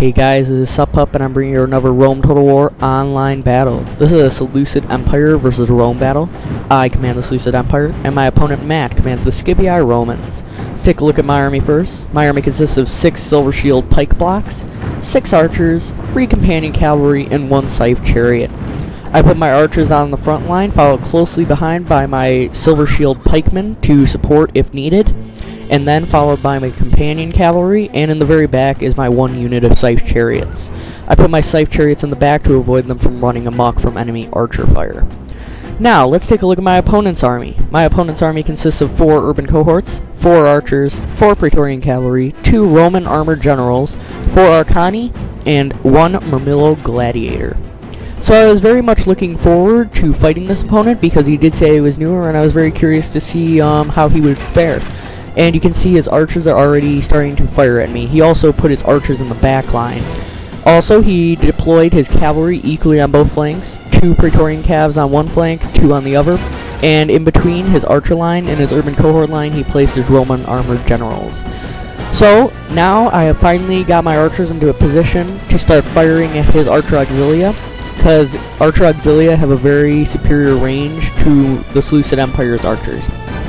Hey guys, this is SupPup and I'm bringing you another Rome Total War online battle. This is a Seleucid Empire versus Rome battle. I command the Seleucid Empire, and my opponent Matt commands the Scipii Romans. Let's take a look at my army first. My army consists of 6 Silver Shield pike blocks, 6 archers, 3 companion cavalry, and 1 scythe chariot. I put my archers on the front line, followed closely behind by my Silver Shield pikemen to support if needed, and then followed by my companion cavalry, and in the very back is my 1 unit of scythe chariots. I put my scythe chariots in the back to avoid them from running amok from enemy archer fire. Now, let's take a look at my opponent's army. My opponent's army consists of 4 urban cohorts, 4 archers, 4 Praetorian cavalry, 2 Roman armored generals, 4 Arcani, and 1 Murmillo gladiator. So I was very much looking forward to fighting this opponent because he did say he was newer, and I was very curious to see how he would fare. And you can see his archers are already starting to fire at me. He also put his archers in the back line. Also, he deployed his cavalry equally on both flanks, 2 Praetorian cavs on one flank, 2 on the other, and in between his archer line and his urban cohort line he placed his Roman armored generals. So, now I have finally got my archers into a position to start firing at his archer auxilia, because archer auxilia have a very superior range to the Seleucid Empire's archers.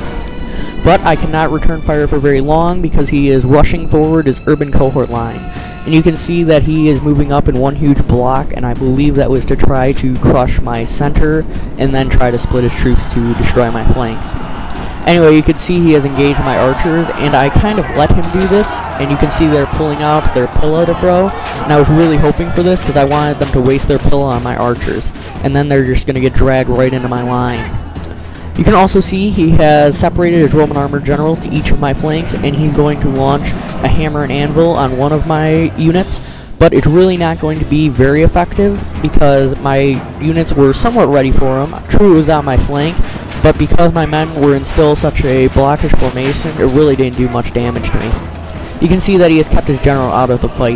But I cannot return fire for very long because he is rushing forward his urban cohort line. And you can see that he is moving up in one huge block, and I believe that was to try to crush my center and then try to split his troops to destroy my flanks. Anyway, you can see he has engaged my archers, and I kind of let him do this, and you can see they're pulling out their pillow to throw, and I was really hoping for this because I wanted them to waste their pillow on my archers, and then they're just going to get dragged right into my line. You can also see he has separated his Roman armored generals to each of my flanks, and he's going to launch a hammer and anvil on one of my units, but it's really not going to be very effective because my units were somewhat ready for him. True, it was on my flank, but because my men were in still such a blockish formation, it really didn't do much damage to me. You can see that he has kept his general out of the fight.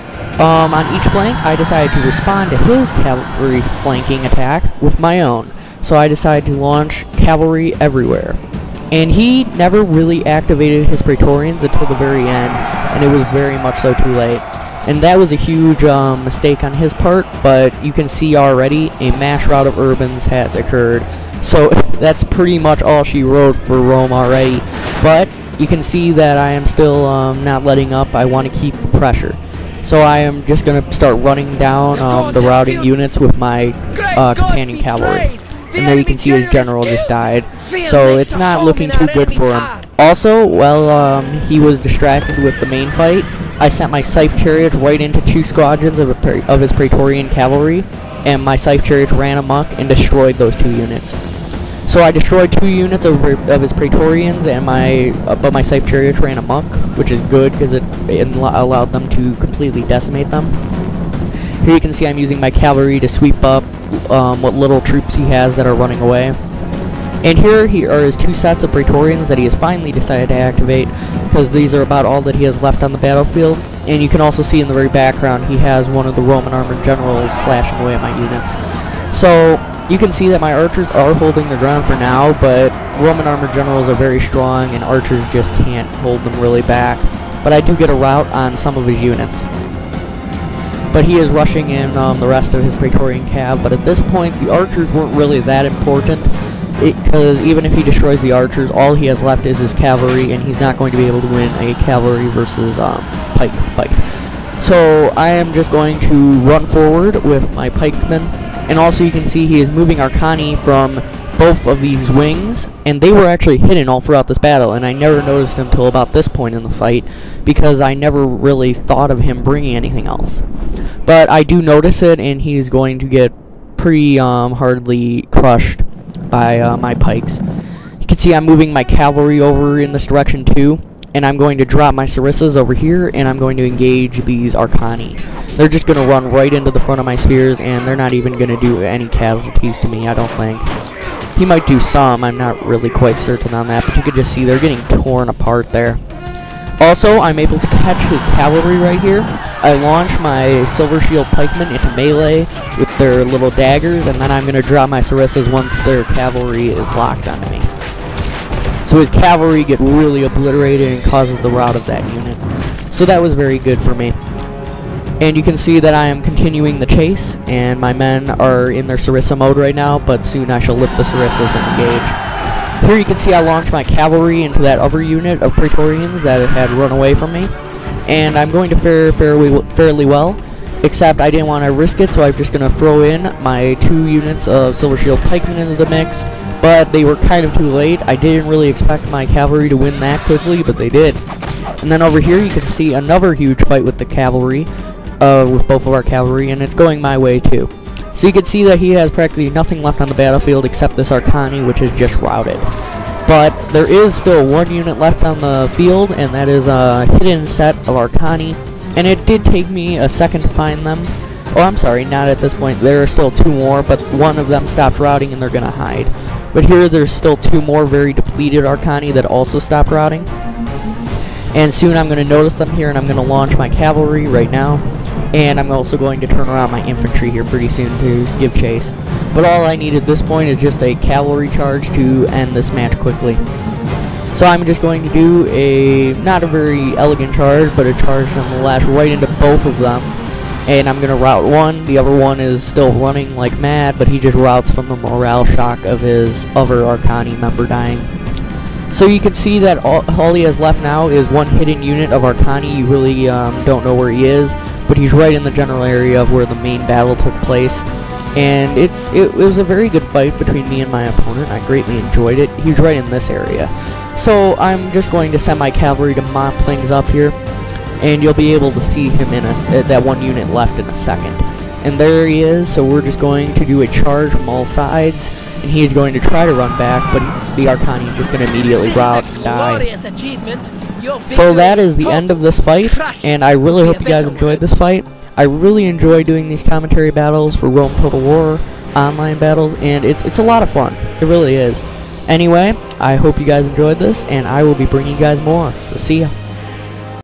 On each flank, I decided to respond to his cavalry flanking attack with my own. So I decided to launch cavalry everywhere. And he never really activated his Praetorians until the very end, and it was very much so too late. And that was a huge mistake on his part, but you can see already a mass rout of urbans has occurred. So that's pretty much all she wrote for Rome already. But you can see that I am still not letting up. I want to keep the pressure. So I am just going to start running down the routing units with my companion cavalry. And there you can see his general just died. So it's not looking too good for him. Also, while he was distracted with the main fight, I sent my scythe chariot right into 2 squadrons of his Praetorian cavalry, and my scythe chariots ran amok and destroyed those 2 units. So I destroyed 2 units of his Praetorians, and but my scythe chariots ran amok, which is good because it allowed them to completely decimate them. Here you can see I'm using my cavalry to sweep up what little troops he has that are running away. And here are his 2 sets of Praetorians that he has finally decided to activate, because these are about all that he has left on the battlefield. And you can also see in the very background he has one of the Roman armored generals slashing away at my units. So you can see that my archers are holding their ground for now, but Roman armored generals are very strong and archers just can't hold them really back. But I do get a rout on some of his units. But he is rushing in the rest of his Praetorian cav, but at this point the archers weren't really that important, because even if he destroys the archers, all he has left is his cavalry, and he's not going to be able to win a cavalry versus pike fight. So I am just going to run forward with my pikemen, and also you can see he is moving Arcani from both of these wings, and they were actually hidden all throughout this battle, and I never noticed him until about this point in the fight, because I never really thought of him bringing anything else. But I do notice it, and he's going to get pretty hardly crushed by my pikes. You can see I'm moving my cavalry over in this direction too, and I'm going to drop my sarissas over here, and I'm going to engage these Arcani. They're just going to run right into the front of my spears, and they're not even going to do any casualties to me, I don't think. He might do some, I'm not really quite certain on that, but you can just see they're getting torn apart there. Also, I'm able to catch his cavalry right here. I launch my Silver Shield pikemen into melee with their little daggers, and then I'm going to drop my sarissas once their cavalry is locked onto me. So his cavalry get really obliterated and causes the rout of that unit. So that was very good for me. And you can see that I am continuing the chase, and my men are in their Sarissa mode right now, but soon I shall lift the Sarissas and engage. Here you can see I launched my cavalry into that other unit of Praetorians that had run away from me, and I'm going to fare fairly well, except I didn't want to risk it, so I'm just going to throw in my 2 units of Silver Shield Pikemen into the mix, but they were kind of too late. I didn't really expect my cavalry to win that quickly, but they did. And then over here you can see another huge fight with the cavalry, with both of our cavalry, and it's going my way too. So you can see that he has practically nothing left on the battlefield except this Arcani, which is just routed. But there is still 1 unit left on the field, and that is a hidden set of Arcani, and it did take me a second to find them. Oh, I'm sorry, not at this point. There are still 2 more, but one of them stopped routing and they're gonna hide. But here there's still 2 more very depleted Arcani that also stopped routing. And soon I'm going to notice them here, and I'm going to launch my cavalry right now. And I'm also going to turn around my infantry here pretty soon to give chase. But all I need at this point is just a cavalry charge to end this match quickly. So I'm just going to do not a very elegant charge, but a charge nonetheless right into both of them. And I'm going to rout one. The other one is still running like mad, but he just routs from the morale shock of his other Arcani member dying. So you can see that all he has left now is 1 hidden unit of Arcani. You really don't know where he is, but he's right in the general area of where the main battle took place. And it was a very good fight between me and my opponent. I greatly enjoyed it. He's right in this area. So I'm just going to send my cavalry to mop things up here, and you'll be able to see him in that 1 unit left in a second. And there he is. So we're just going to do a charge from all sides. And he is going to try to run back, but the Arcani is just going to immediately rout and die. So that is the end of this fight, and I really hope you guys enjoyed this fight. I really enjoy doing these commentary battles for Rome Total War, online battles, and it's a lot of fun. It really is. Anyway, I hope you guys enjoyed this, and I will be bringing you guys more. So see ya.